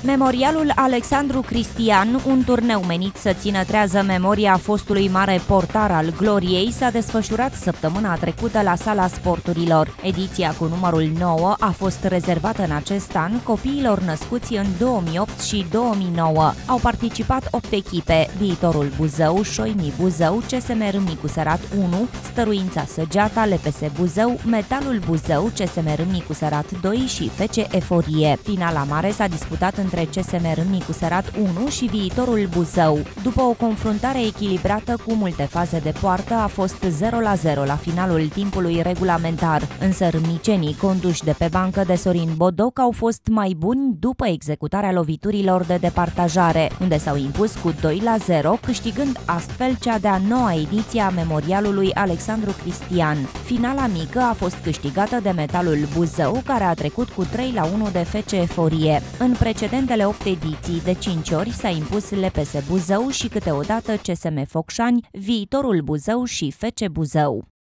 Memorialul Alexandru Cristian, un turneu menit să țină trează memoria fostului mare portar al gloriei, s-a desfășurat săptămâna trecută la Sala Sporturilor. Ediția cu numărul 9 a fost rezervată în acest an copiilor născuți în 2008 și 2009. Au participat 8 echipe: Viitorul Buzău, Șoimi Buzău, CSM Râmnicu Sărat 1, Stăruința Săgeata, LPS Buzău, Metalul Buzău, CSM Râmnicu Sărat 2 și FC Eforie. Finala mare s-a disputat între CSM Râmnicu Sărat 1 și Viitorul Buzău. După o confruntare echilibrată cu multe faze de poartă, a fost 0-0 la finalul timpului regulamentar, însă râmnicenii, conduși de pe bancă de Sorin Bodoc, au fost mai buni după executarea loviturilor de departajare, unde s-au impus cu 2-0, câștigând astfel cea de-a 9-a ediție a Memorialului Alexandru Cristian. Finala mică a fost câștigată de Metalul Buzău, care a trecut cu 3-1 de FC Eforie. În precedentele 8 ediții, de 5 ori s-a impus LPS Buzău și câteodată CSM Focșani, Viitorul Buzău și FC Buzău.